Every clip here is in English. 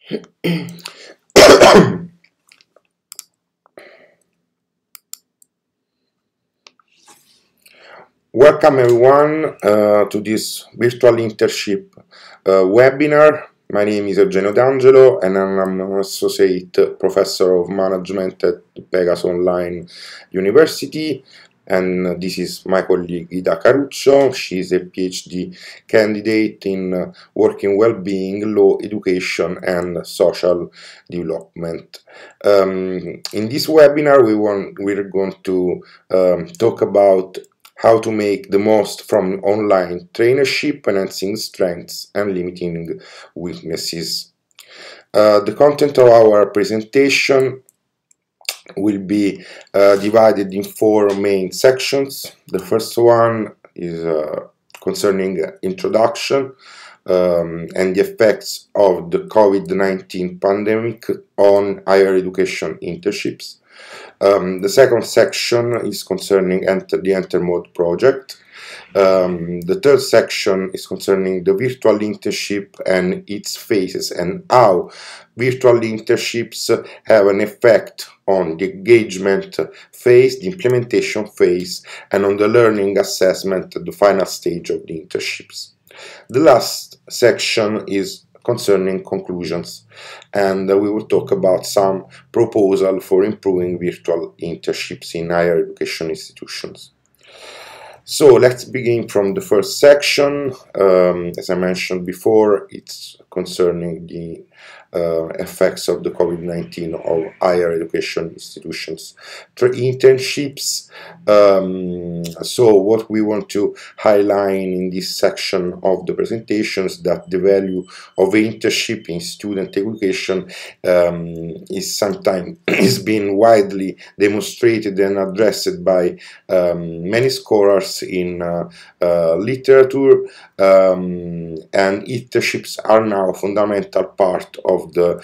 Welcome everyone to this virtual internship webinar. My name is Eugenio D'Angelo and I'm an associate professor of management at Pegaso Online University, and this is my colleague Ida Caruccio. She is a PhD candidate in working well-being, law, education and social development. In this webinar we're going to talk about how to make the most from online traineeship, enhancing strengths and limiting weaknesses. The content of our presentation will be divided in four main sections. The first one is concerning introduction and the effects of the COVID-19 pandemic on higher education internships. The second section is concerning the EnterMod project. The third section is concerning the virtual internship and its phases and how virtual internships have an effect on the engagement phase, the implementation phase, and on the learning assessment at the final stage of the internships. The last section is concerning conclusions, and we will talk about some proposal for improving virtual internships in higher education institutions. So let's begin from the first section. As I mentioned before, it's concerning the effects of the COVID-19 on higher education institutions through internships. So what we want to highlight in this section of the presentation is that the value of internship in student education is sometimes been widely demonstrated and addressed by many scholars in literature, and internships are now a fundamental part of the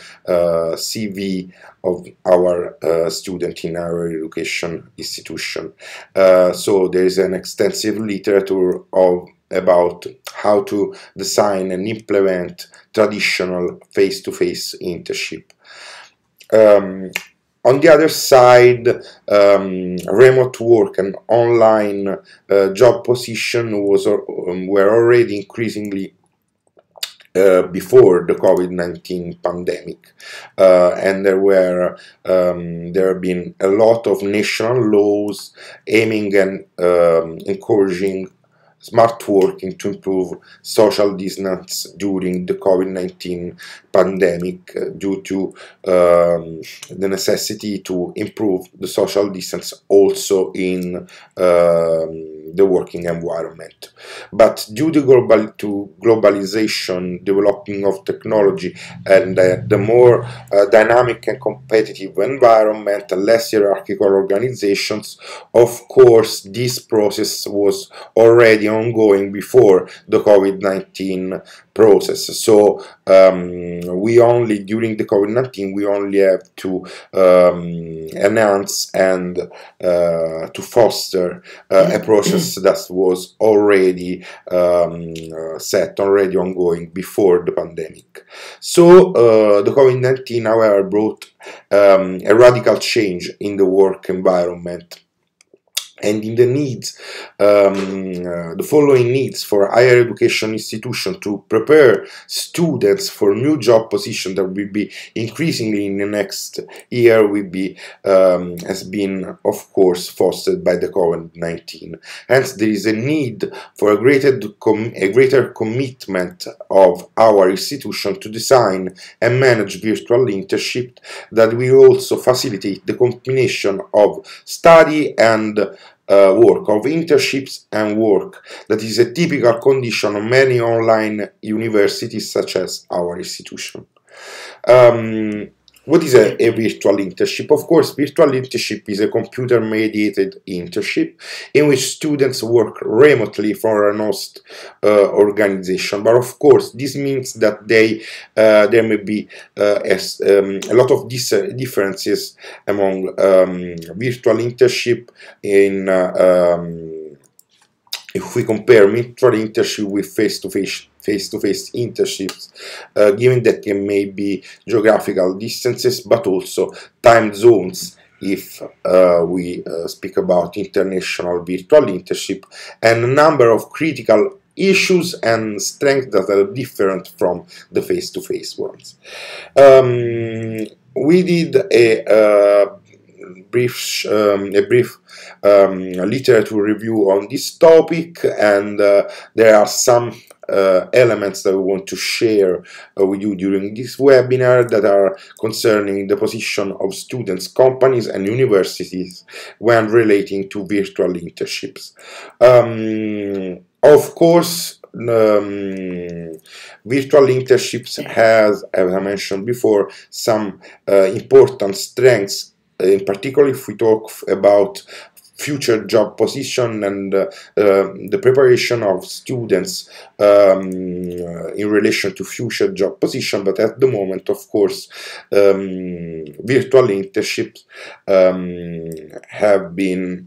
CV of our student in higher education institution. So there is an extensive literature about how to design and implement traditional face-to-face internship. On the other side, remote work and online job position were already increasingly before the COVID-19 pandemic, and there have been a lot of national laws aiming and encouraging smart working to improve social distance during the COVID-19 pandemic, due to the necessity to improve the social distance also in the working environment. But due to globalization, developing of technology, and the more dynamic and competitive environment, less hierarchical organizations, of course, this process was already ongoing before the COVID-19 process. So during the COVID-19 we only have to enhance and to foster a process that was already already ongoing before the pandemic. So the COVID-19, however, brought a radical change in the work environment and in the needs, the following needs for higher education institutions to prepare students for new job positions that will be increasingly in the next year has been, of course, fostered by the COVID-19. Hence, there is a need for a greater commitment of our institution to design and manage virtual internship that will also facilitate the combination of study and work, of internships and work, that is a typical condition of many online universities such as our institution. What is a virtual internship? Of course, virtual internship is a computer-mediated internship in which students work remotely for an host organization. But of course, this means that there may be a lot of differences among virtual internship if we compare virtual internship with face-to-face face-to-face internships, given that there may be geographical distances, but also time zones if we speak about international virtual internship, and a number of critical issues and strengths that are different from the face-to-face ones. We did a brief literature review on this topic, and there are some elements that we want to share with you during this webinar that are concerning the position of students, companies, and universities when relating to virtual internships. Of course, virtual internships has, as I mentioned before, some important strengths, in particular if we talk about future job position and the preparation of students in relation to future job position. But at the moment, of course, virtual internships have been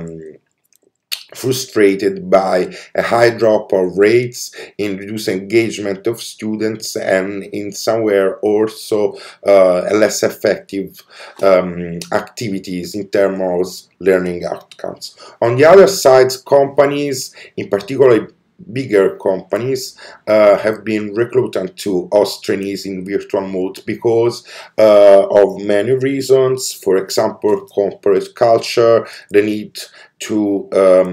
frustrated by a high drop of rates, in reduced engagement of students, and in somewhere also less effective activities in terms of learning outcomes. On the other side, companies, in particular bigger companies, have been reluctant to host trainees in virtual mode because of many reasons. For example, corporate culture, the need to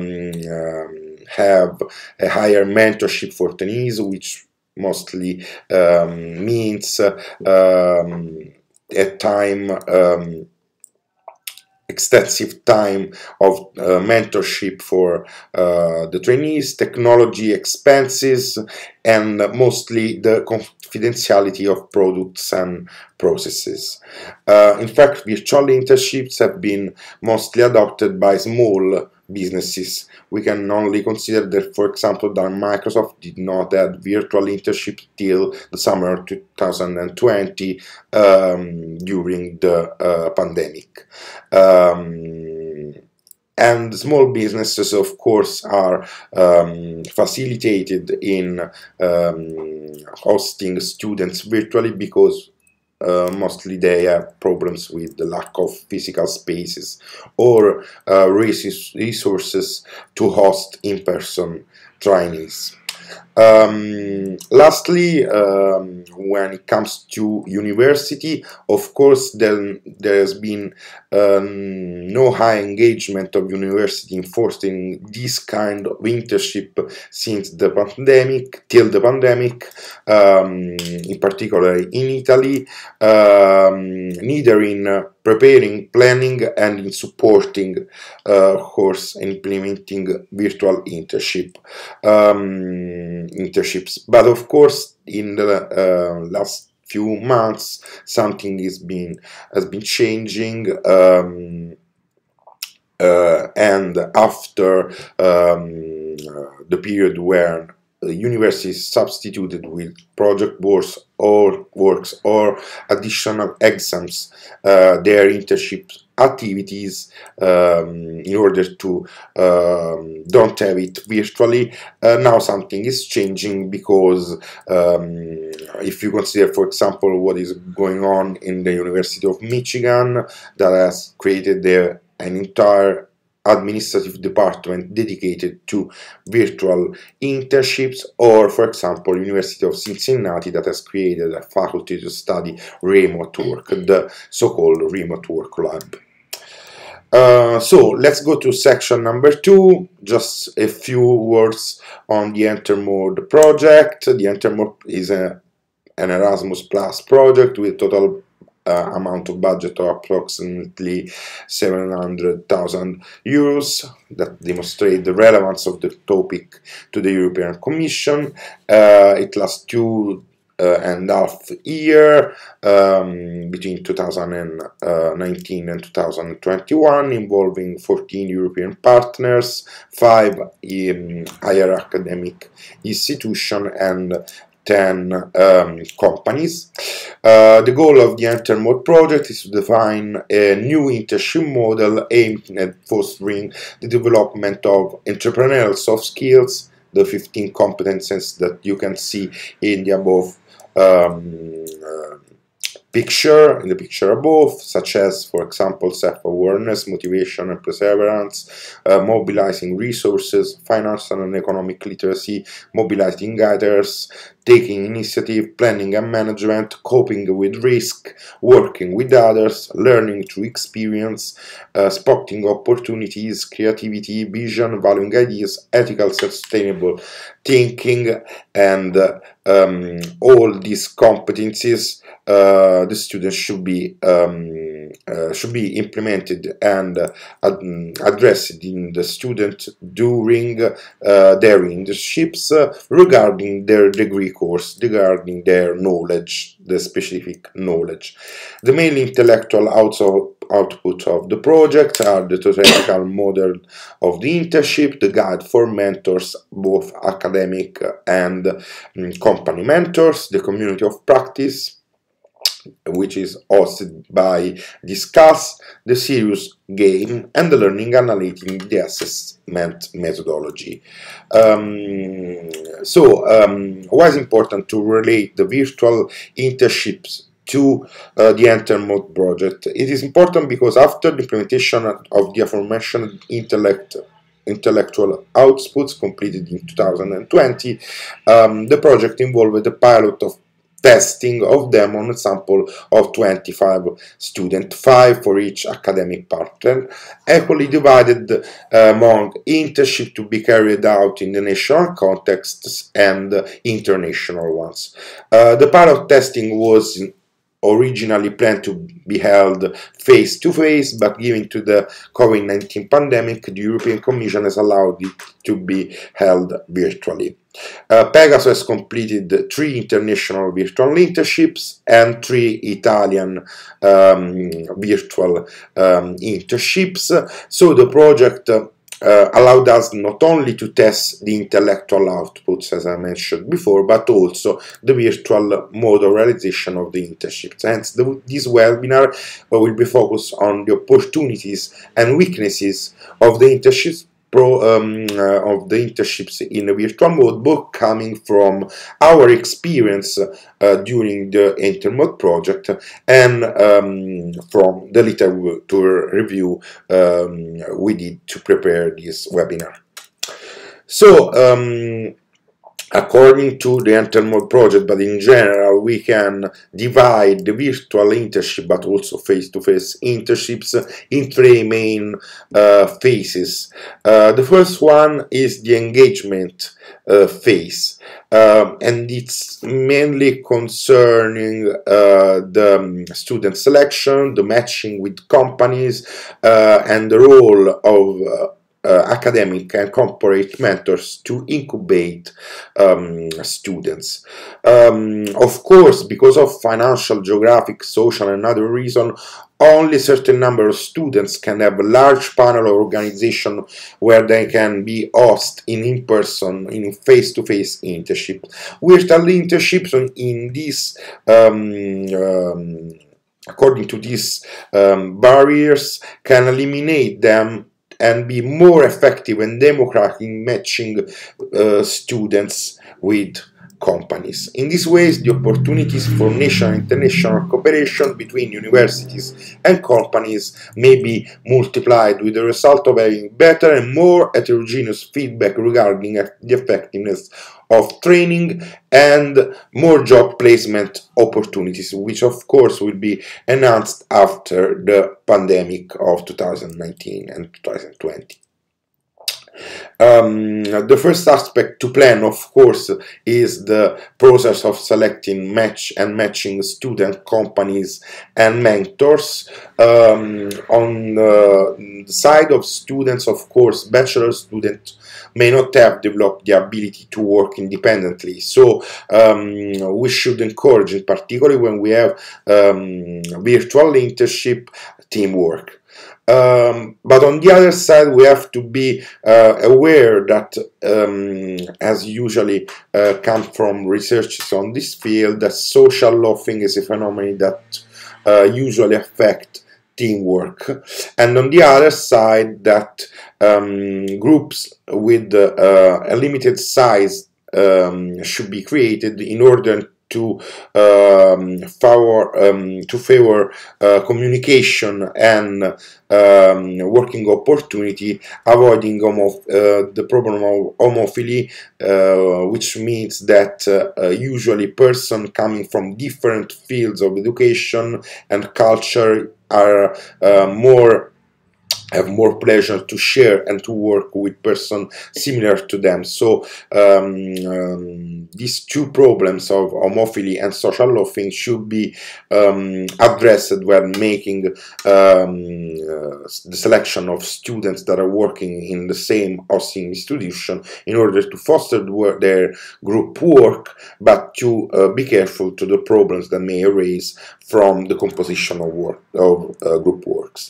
have a higher mentorship for trainees, which mostly means at time extensive time of mentorship for the trainees, technology expenses, and mostly the confidentiality of products and processes. In fact, virtual internships have been mostly adopted by small businesses. We can only consider that, for example, that Microsoft did not have virtual internship till the summer of 2020 during the pandemic. And small businesses, of course, are facilitated in hosting students virtually because mostly they have problems with the lack of physical spaces or resources to host in-person trainees. Lastly, when it comes to university, of course, then there has been no high engagement of university in fostering this kind of internship since the pandemic, in particular in Italy, neither in preparing, planning, and in supporting, of course, implementing virtual internships. But of course, in the last few months, something has been changing, and after the period where universities substituted with project works or additional exams their internship activities in order to don't have it virtually. Now something is changing because if you consider, for example, what is going on in the University of Michigan, that has created an entire administrative department dedicated to virtual internships, or for example University of Cincinnati that has created a faculty to study remote work, the so-called remote work lab. So let's go to section number 2. Just a few words on the EnterMod project. The EnterMod is an Erasmus Plus project with total amount of budget of approximately 700,000 euros that demonstrate the relevance of the topic to the European Commission. It lasts 2.5 years between 2019 and 2021, involving 14 European partners, 5 higher academic institutions, and 10 companies. The goal of the EnterMod project is to define a new internship model aimed at fostering the development of entrepreneurial soft skills, the 15 competences that you can see in the above in the picture above, such as, for example, self-awareness, motivation and perseverance, mobilizing resources, financial and economic literacy, mobilizing others, taking initiative, planning and management, coping with risk, working with others, learning through experience, spotting opportunities, creativity, vision, valuing ideas, ethical, sustainable thinking, and all these competencies the students should be implemented and addressed in the student during their internships regarding their degree course, regarding their knowledge, the specific knowledge. The main intellectual output of the project are the theoretical model of the internship, the guide for mentors, both academic and company mentors, the community of practice, which is hosted by Discuss, the serious game, and the learning analytic, the assessment methodology. Why is it important to relate the virtual internships to the Enter-Mode project? It is important because after the implementation of the aforementioned intellectual outputs completed in 2020, the project involved a pilot of testing of them on a sample of 25 students, 5 for each academic partner, equally divided among internships to be carried out in the national contexts and international ones. The pilot testing was originally planned to be held face-to-face, but given to the COVID-19 pandemic, the European Commission has allowed it to be held virtually. Pegaso has completed 3 international virtual internships and 3 Italian virtual internships. So the project allowed us not only to test the intellectual outputs, as I mentioned before, but also the virtual mode of realization of the internships. Hence, this webinar will be focused on the opportunities and weaknesses of the internships in a virtual mode, both coming from our experience during the Enter-Mode project and from the literature review we did to prepare this webinar. So, according to the Enter-Mode project, but in general, we can divide the virtual internship, but also face-to-face internships, in 3 main phases. The first one is the engagement phase, and it's mainly concerning the student selection, the matching with companies, and the role of academic and corporate mentors to incubate students. Of course, because of financial, geographic, social and other reasons, only a certain number of students can have a large panel or organization where they can be hosted in-person, in face-to-face internship. Virtual internships in this according to these barriers can eliminate them and be more effective and democratic in matching students with companies. In these ways, the opportunities for national and international cooperation between universities and companies may be multiplied, with the result of having better and more heterogeneous feedback regarding the effectiveness of training and more job placement opportunities, which of course will be enhanced after the pandemic of 2019 and 2020. The first aspect to plan, of course, is the process of selecting matching student, companies and mentors. On the side of students, of course, bachelor students may not have developed the ability to work independently, so we should encourage, in particular when we have virtual internship, teamwork. But on the other side, we have to be aware that, as usually comes from research on this field, that social loafing is a phenomenon that usually affects teamwork, and on the other side that groups with a limited size should be created in order to favor communication and working opportunity, avoiding the problem of homophily, which means that usually persons coming from different fields of education and culture are have more pleasure to share and to work with persons similar to them. So these two problems of homophily and social loafing should be addressed when making the selection of students that are working in the same hosting institution, in order to foster their group work, but to be careful to the problems that may arise from the composition of group works.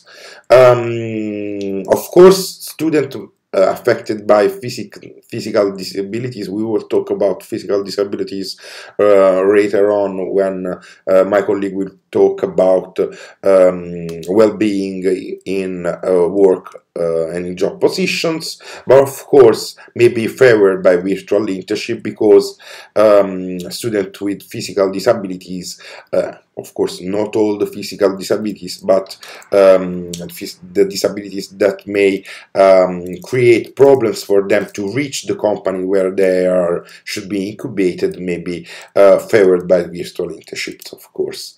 Of course, students affected by physical disabilities, we will talk about physical disabilities later on when my colleague will talk about well-being in work and in job positions, but of course may be favored by virtual internship because students with physical disabilities, of course not all the physical disabilities, but the disabilities that may create problems for them to reach the company where they should be incubated, may be favored by virtual internships, of course.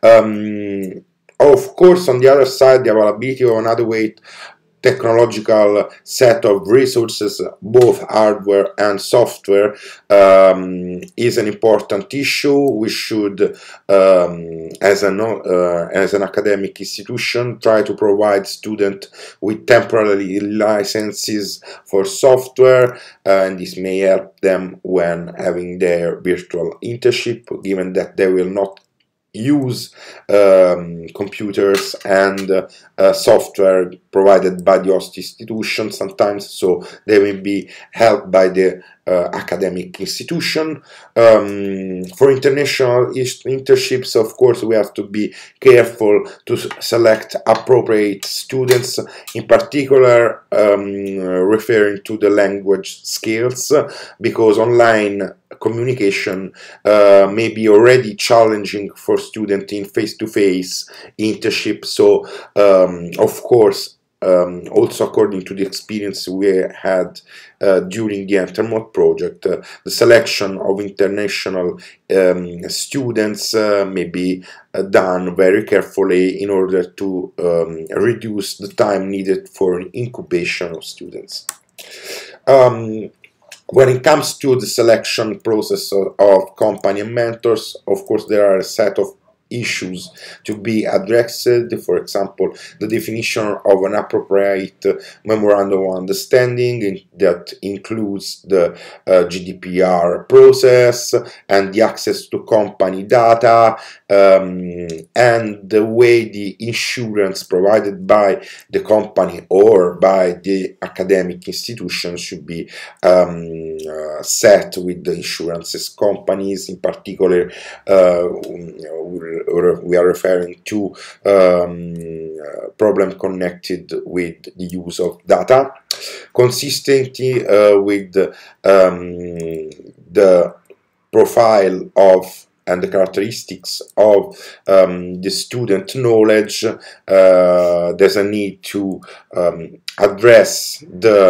Of course, on the other side, the availability of an adequate technological set of resources, both hardware and software, is an important issue. We should, as an academic institution, try to provide students with temporary licenses for software, and this may help them when having their virtual internship, given that they will not use computers and software provided by the host institution sometimes, so they will be helped by the academic institution. For international internships, of course, we have to be careful to select appropriate students, in particular referring to the language skills, because online communication may be already challenging for students in face-to-face internship. So of course, also according to the experience we had during the Entermod project, the selection of international students may be done very carefully in order to reduce the time needed for incubation of students. When it comes to the selection process of company and mentors, of course, there are a set of issues to be addressed. For example, the definition of an appropriate memorandum of understanding that includes the GDPR process and the access to company data, and the way the insurance provided by the company or by the academic institution should be set with the insurances companies. In particular, we are referring to problem connected with the use of data, consistently with the profile of and the characteristics of the student knowledge. There's a need to address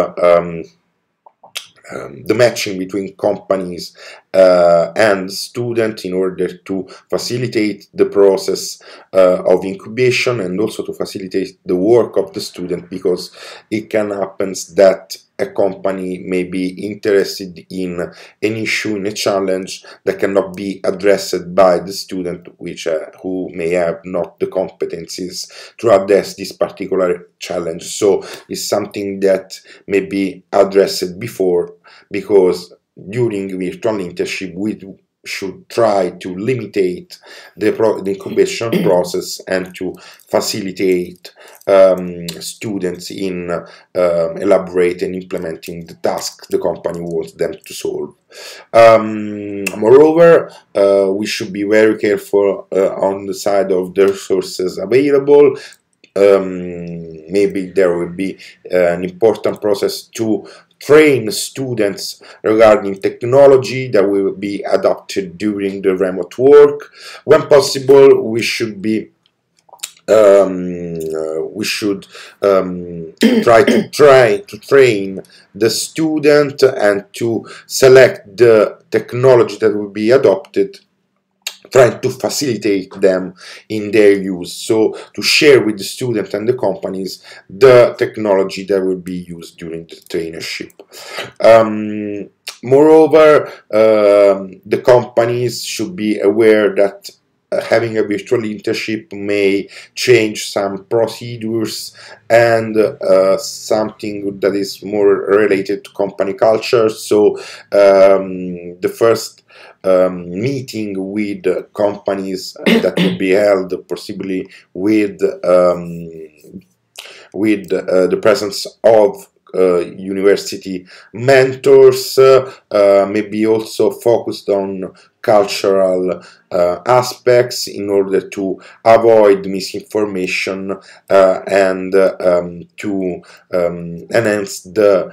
the matching between companies and student in order to facilitate the process of incubation, and also to facilitate the work of the student, because it can happen that a company may be interested in an issue, in a challenge that cannot be addressed by the student, who may have not the competencies to address this particular challenge. So it's something that may be addressed before, because during virtual internship we should try to limitate the incubation process and to facilitate students in elaborating and implementing the task the company wants them to solve. Moreover, we should be very careful on the side of the resources available. maybe there will be an important process to train students regarding technology that will be adopted during the remote work. When possible, we should be try to train the student and to select the technology that will be adopted, trying to facilitate them in their use, so to share with the student and the companies the technology that will be used during the traineeship. Moreover, the companies should be aware that having a virtual internship may change some procedures and something that is more related to company culture. So the first meeting with companies that will be held possibly with the presence of university mentors, maybe also focused on cultural aspects in order to avoid misinformation and to enhance the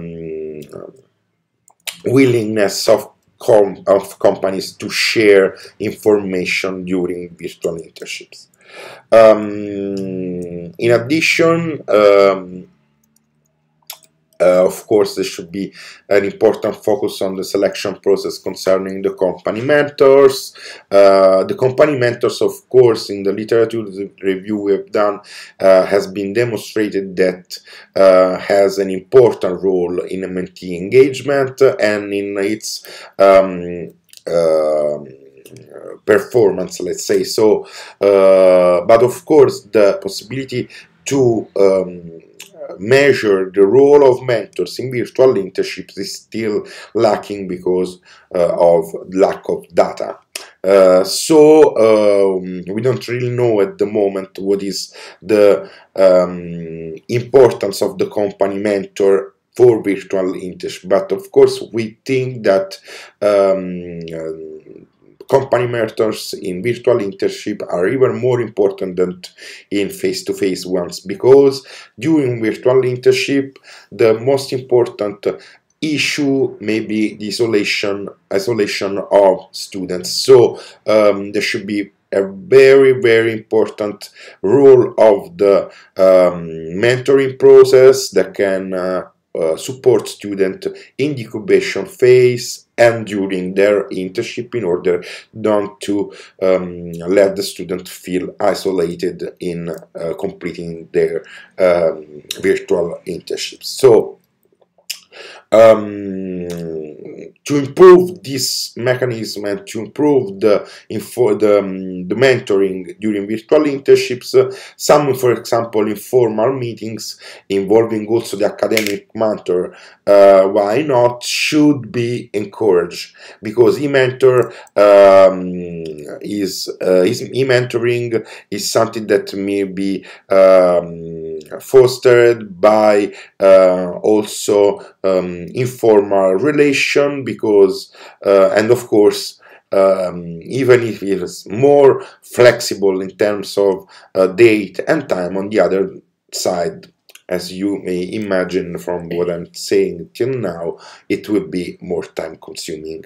willingness of companies to share information during virtual internships. In addition, of course, there should be an important focus on the selection process concerning the company mentors. The company mentors, of course, in the literature review we have done, has been demonstrated that has an important role in mentee engagement and in its performance, let's say so. But of course, the possibility to measure the role of mentors in virtual internships is still lacking because of lack of data. So we don't really know at the moment what is the importance of the company mentor for virtual internship, but of course we think that company mentors in virtual internship are even more important than in face-to-face ones, because during virtual internship the most important issue may be the isolation of students. So there should be a very important role of the mentoring process that can support students in the incubation phase and during their internship, in order not to let the student feel isolated in completing their virtual internships. So to improve this mechanism and to improve the mentoring during virtual internships, some, for example, informal meetings involving also the academic mentor, why not, should be encouraged, because e-mentoring is something that may be fostered by also informal relation, because and of course even if it is more flexible in terms of date and time, on the other side, as you may imagine from what I'm saying till now, it will be more time consuming.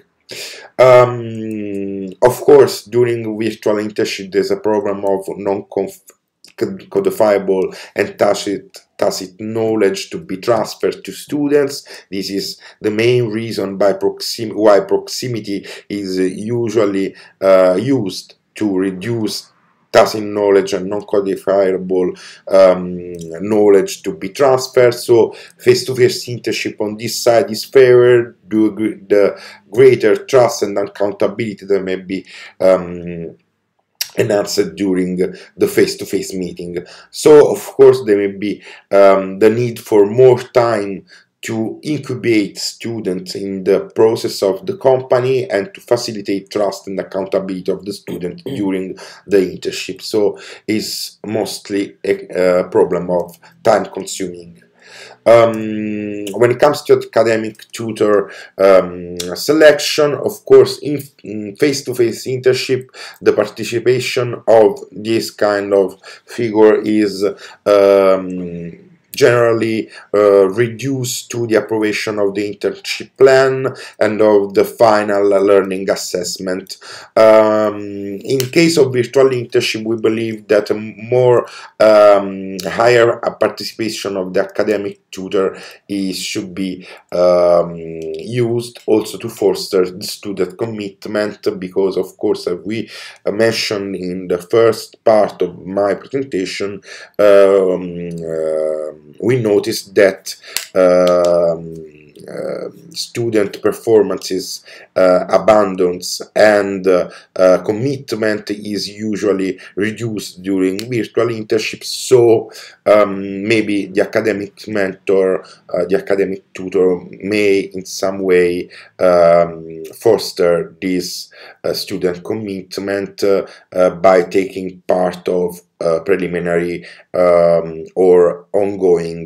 Of course, during virtual internship there's a program of non-codifiable and tacit knowledge to be transferred to students. This is the main reason why proximity is usually used to reduce tacit knowledge and non-codifiable knowledge to be transferred. So face-to-face internship on this side is favored due to the greater trust and accountability that may be enhanced during the face-to-face meeting. So of course there may be the need for more time to incubate students in the process of the company and to facilitate trust and accountability of the student during the internship. So it's mostly a problem of time consuming. When it comes to academic tutor selection, of course, in face-to-face internship, the participation of this kind of figure is generally reduced to the approbation of the internship plan and of the final learning assessment. In case of virtual internship, we believe that a more higher participation of the academic tutor should be used also to foster the student commitment, because of course, as we mentioned in the first part of my presentation, we noticed that student performances abundance and commitment is usually reduced during virtual internships, so maybe the academic mentor, the academic tutor may in some way foster this student commitment by taking part of preliminary or ongoing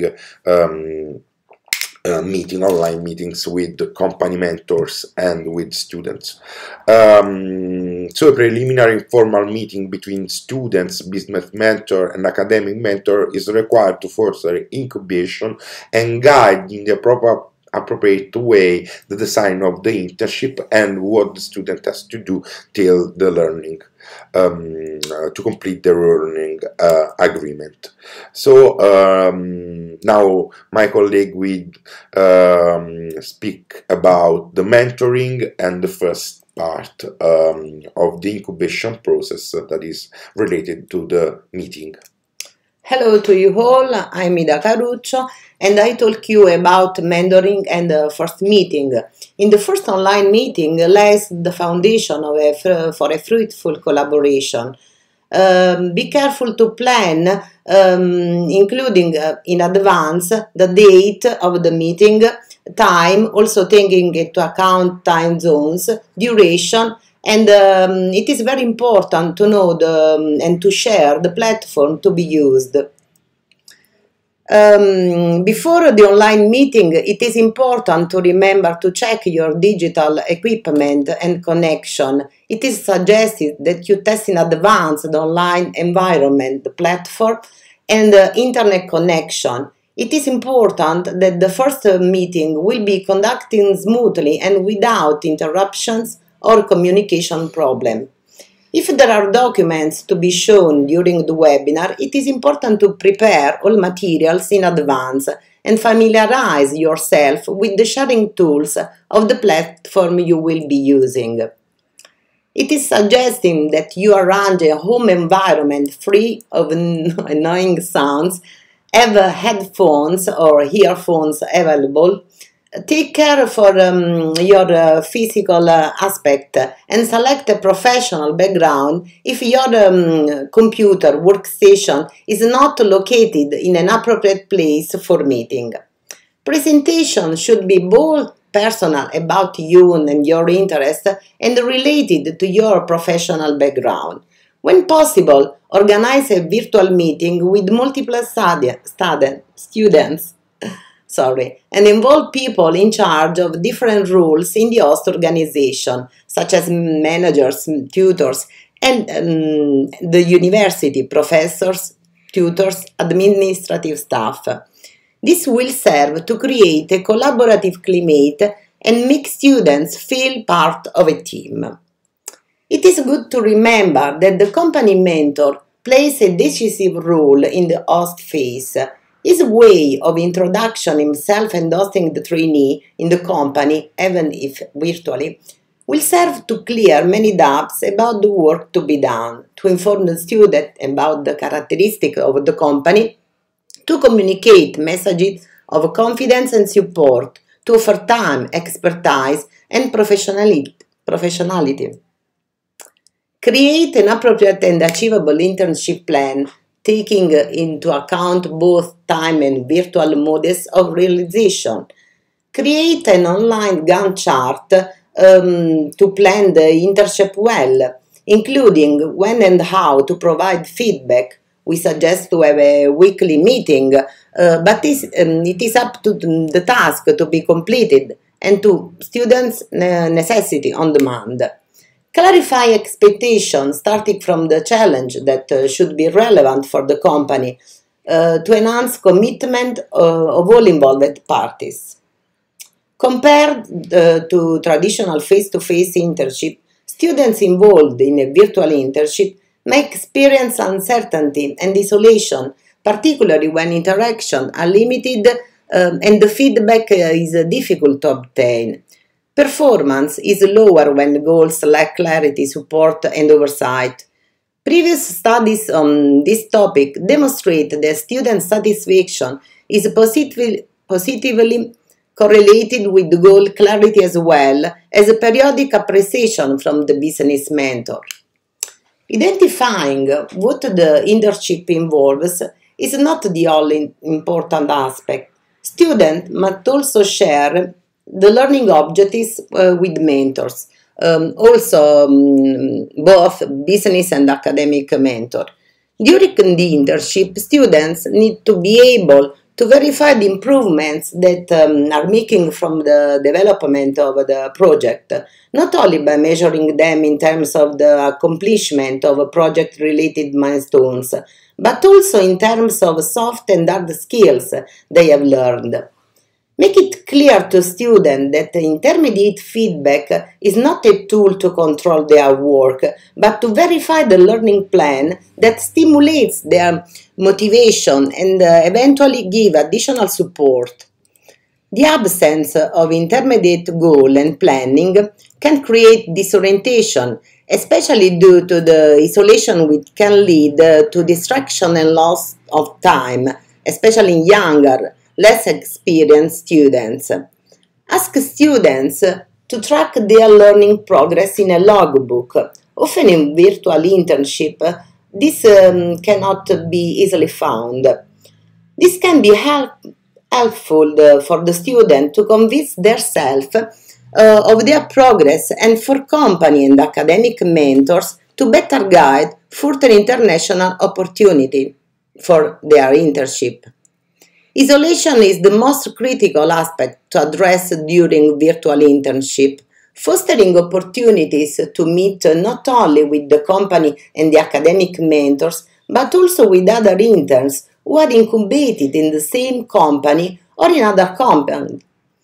online meetings with company mentors and with students. So a preliminary informal meeting between students, business mentor and academic mentor is required to foster incubation and guide in the appropriate way the design of the internship and what the student has to do till the learning, to complete the learning agreement. So now my colleague will speak about the mentoring and the first part of the incubation process that is related to the meeting. Hello to you all, I'm Ida Caruccio and I talk you about mentoring and the first meeting. In the first online meeting lays the foundation for a fruitful collaboration. Be careful to plan, including in advance the date of the meeting, time, also taking into account time zones, duration, and it is very important to know and to share the platform to be used. Before the online meeting, it is important to remember to check your digital equipment and connection. It is suggested that you test in advance the online environment, the platform, and the internet connection. It is important that the first meeting will be conducted smoothly and without interruptions or communication problem. If there are documents to be shown during the webinar, it is important to prepare all materials in advance and familiarize yourself with the sharing tools of the platform you will be using. It is suggesting that you arrange a home environment free of annoying sounds, have headphones or earphones available. Take care for your physical aspect and select a professional background if your computer workstation is not located in an appropriate place for meeting. Presentation should be both personal about you and your interest and related to your professional background. When possible, organize a virtual meeting with multiple students. And involve people in charge of different roles in the host organization, such as managers, tutors, and the university, professors, tutors, administrative staff. This will serve to create a collaborative climate and make students feel part of a team. It is good to remember that the company mentor plays a decisive role in the host phase. His way of introduction himself and hosting the trainee in the company, even if virtually, will serve to clear many doubts about the work to be done, to inform the student about the characteristics of the company, to communicate messages of confidence and support, to offer time, expertise, and professionality. Create an appropriate and achievable internship plan, taking into account both time and virtual modes of realization. Create an online Gantt chart to plan the internship well, including when and how to provide feedback, We suggest to have a weekly meeting, but it is up to the task to be completed and to students' necessity on demand. Clarify expectations starting from the challenge that should be relevant for the company to enhance commitment of all involved parties. Compared to traditional face-to-face internship, students involved in a virtual internship may experience uncertainty and isolation, particularly when interactions are limited and the feedback is difficult to obtain. Performance is lower when goals lack clarity, support, and oversight. Previous studies on this topic demonstrate that student satisfaction is positively correlated with goal clarity as well as a periodic appreciation from the business mentor. Identifying what the internship involves is not the only important aspect. Students must also share the learning objectives with mentors, both business and academic mentor. During the internship, students need to be able to verify the improvements that are making from the development of the project, not only by measuring them in terms of the accomplishment of project-related milestones, but also in terms of soft and hard skills they have learned. Make it clear to students that intermediate feedback is not a tool to control their work, but to verify the learning plan that stimulates their motivation and eventually give additional support. The absence of intermediate goal and planning can create disorientation, especially due to the isolation which can lead to distraction and loss of time, especially in younger, less experienced students. Ask students to track their learning progress in a logbook. Often in virtual internship, this cannot be easily found. This can be helpful for the student to convince themselves of their progress and for company and academic mentors to better guide further international opportunity for their internship. Isolation is the most critical aspect to address during virtual internship, fostering opportunities to meet not only with the company and the academic mentors, but also with other interns who are incubated in the same company or in other companies.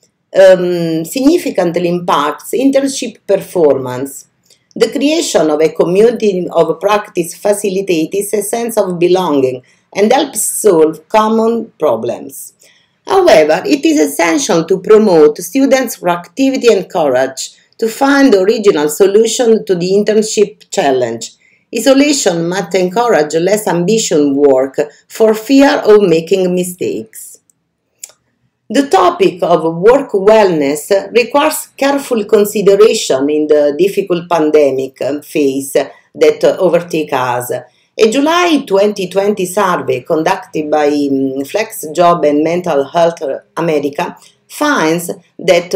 Significantly impacts internship performance. The creation of a community of practice facilitates a sense of belonging and helps solve common problems. However, it is essential to promote students' proactivity and courage to find original solutions to the internship challenge. Isolation must encourage less ambitious work for fear of making mistakes. The topic of work wellness requires careful consideration in the difficult pandemic phase that overtakes us. A July 2020 survey conducted by FlexJob and Mental Health America finds that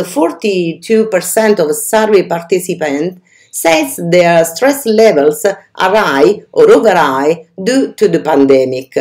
42% of survey participants says their stress levels are high or over high due to the pandemic.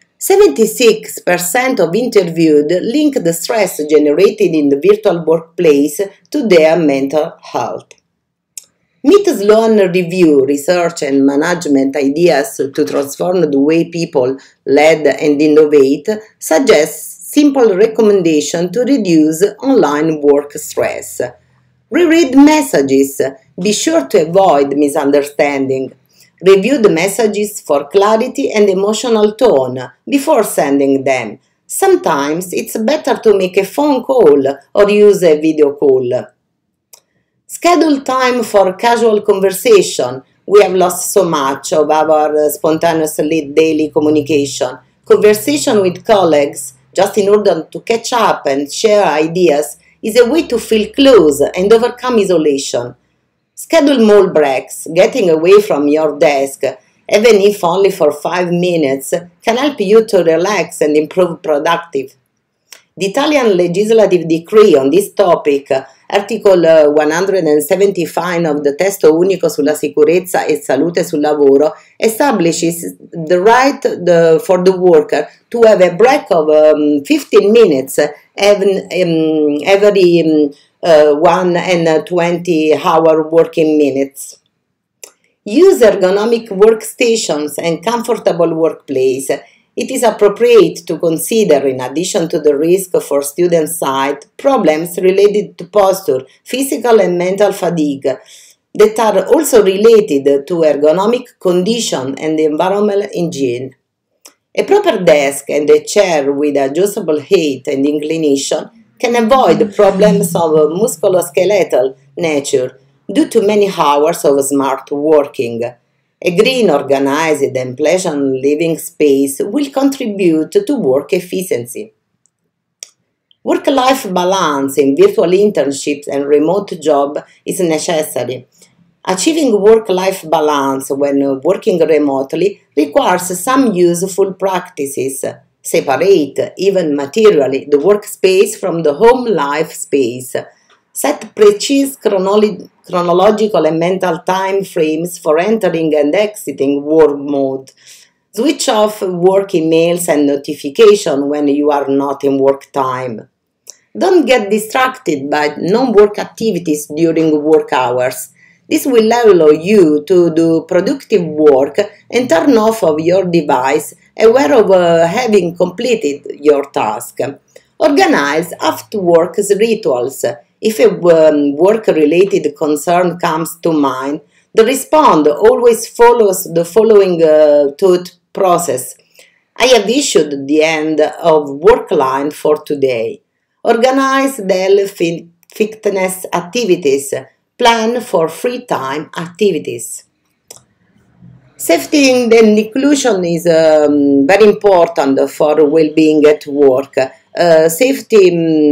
76% of interviewed link the stress generated in the virtual workplace to their mental health. Meet Sloan review research and management ideas to transform the way people lead and innovate suggests simple recommendation to reduce online work stress. Reread messages. Be sure to avoid misunderstanding. Review the messages for clarity and emotional tone before sending them. Sometimes it's better to make a phone call or use a video call. Schedule time for casual conversation. We have lost so much of our spontaneous daily communication. Conversation with colleagues, just in order to catch up and share ideas, is a way to feel close and overcome isolation. Schedule more breaks. Getting away from your desk, even if only for 5 minutes, can help you to relax and improve productive. The Italian legislative decree on this topic, Article 175 of the Testo Unico sulla sicurezza e salute sul lavoro, establishes the right for the worker to have a break of 15 minutes every 120-hour working minutes. Use ergonomic workstations and comfortable workplace. It is appropriate to consider, in addition to the risk for student side, problems related to posture, physical and mental fatigue that are also related to ergonomic condition and environmental hygiene. A proper desk and a chair with adjustable height and inclination can avoid problems of musculoskeletal nature due to many hours of smart working. A green, organized and pleasant living space will contribute to work efficiency. Work-life balance in virtual internships and remote job is necessary. Achieving work-life balance when working remotely requires some useful practices. Separate, even materially, the workspace from the home life space. Set precise chronological and mental time frames for entering and exiting work mode. Switch off work emails and notifications when you are not in work time. Don't get distracted by non-work activities during work hours. This will allow you to do productive work and turn off of your device, aware of having completed your task. Organize after-work rituals. If a work-related concern comes to mind, the response always follows the following thought process. I have issued the end of work line for today. Organize daily fitness activities. Plan for free time activities. Safety and inclusion is very important for well-being at work. Safety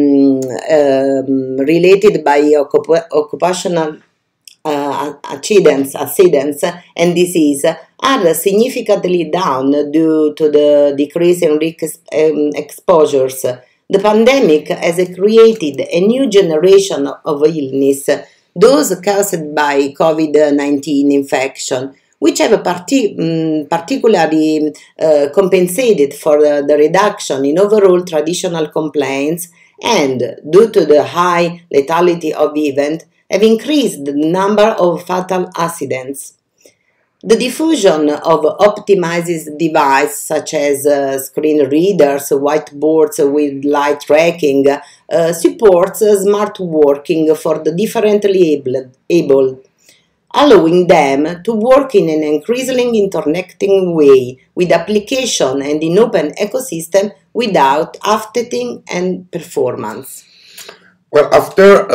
related by occupational accidents and disease are significantly down due to the decrease in risk exposures. The pandemic has created a new generation of illness, those caused by COVID-19 infection, which have particularly compensated for the reduction in overall traditional complaints and, due to the high lethality of events, have increased the number of fatal accidents. The diffusion of optimized devices such as screen readers, whiteboards with light tracking, supports smart working for the differently able, allowing them to work in an increasingly interconnecting way with application and in open ecosystem without affecting and performance. Well, after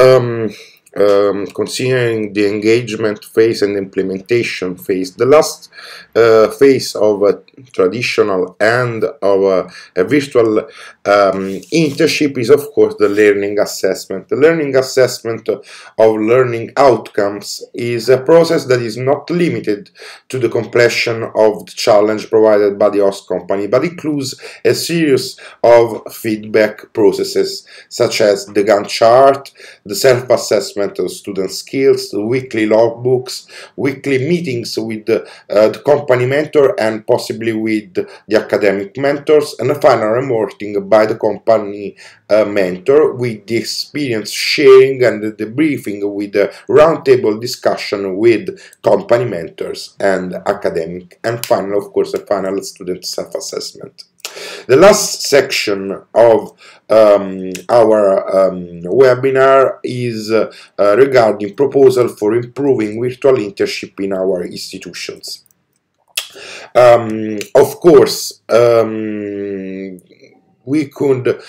considering the engagement phase and implementation phase, the last phase of a traditional and of a virtual internship is, of course, the learning assessment. The learning assessment of learning outcomes is a process that is not limited to the completion of the challenge provided by the host company, but includes a series of feedback processes such as the Gantt chart, the self-assessment of student skills, the weekly logbooks, weekly meetings with the company mentor and possibly with the academic mentors, and a final reporting by the company mentor with the experience sharing and the debriefing with the roundtable discussion with company mentors and academic, and final, of course, a final student self-assessment. The last section of our webinar is regarding proposal for improving virtual internship in our institutions. Of course, we could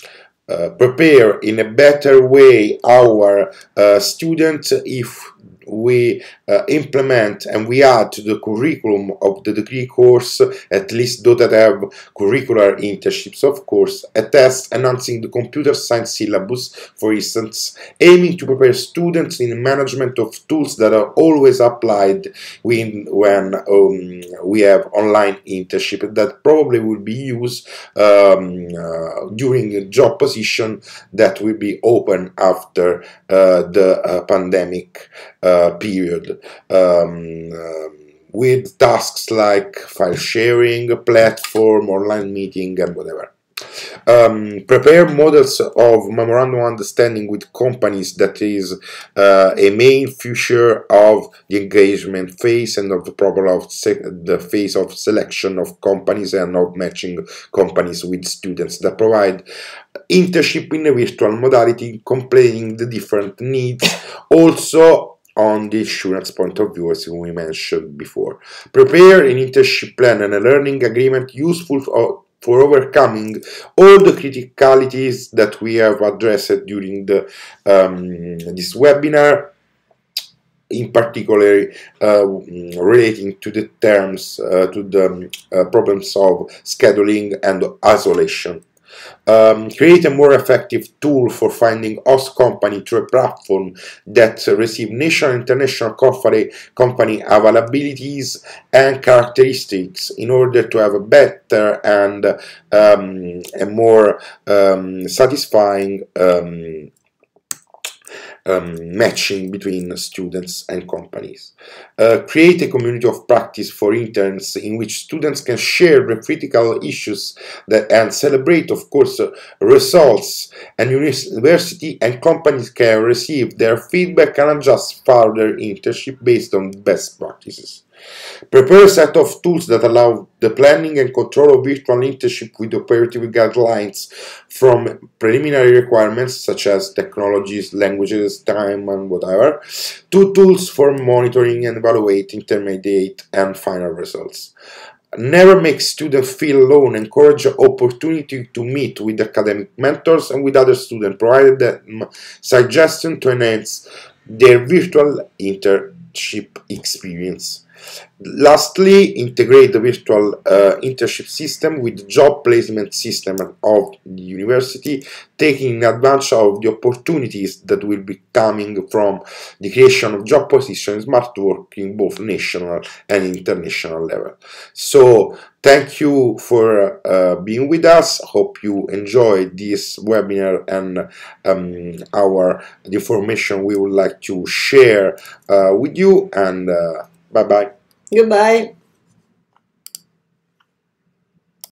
prepare in a better way our students if we implement and we add to the curriculum of the degree course, at least those that have curricular internships, of course, a test enhancing the computer science syllabus, for instance, aiming to prepare students in management of tools that are always applied when we have online internship that probably will be used during a job position that will be open after the pandemic period, with tasks like file sharing, platform, online meeting, and whatever. Prepare models of memorandum of understanding with companies. That is a main feature of the engagement phase and of the problem of the phase of selection of companies and of matching companies with students that provide internship in a virtual modality, completing the different needs. Also, on the insurance point of view, as we mentioned before, prepare an internship plan and a learning agreement useful for overcoming all the criticalities that we have addressed during this webinar, in particular relating to the terms, to the problems of scheduling and isolation. Create a more effective tool for finding host company through a platform that receive national and international company availabilities and characteristics in order to have a better and a more satisfying matching between students and companies. Create a community of practice for interns in which students can share the critical issues and celebrate, of course, results, and university and companies can receive their feedback and adjust further internship based on best practices. Prepare a set of tools that allow the planning and control of virtual internship with operative guidelines from preliminary requirements such as technologies, languages, time, and whatever, to tools for monitoring and evaluate intermediate and final results. Never make students feel alone. Encourage opportunity to meet with academic mentors and with other students. Provide them suggestions to enhance their virtual internship experience. Lastly, integrate the virtual internship system with the job placement system of the university, taking advantage of the opportunities that will be coming from the creation of job positions, smart working, both national and international level. So, thank you for being with us. Hope you enjoyed this webinar and the information we would like to share with you. And bye bye. Goodbye.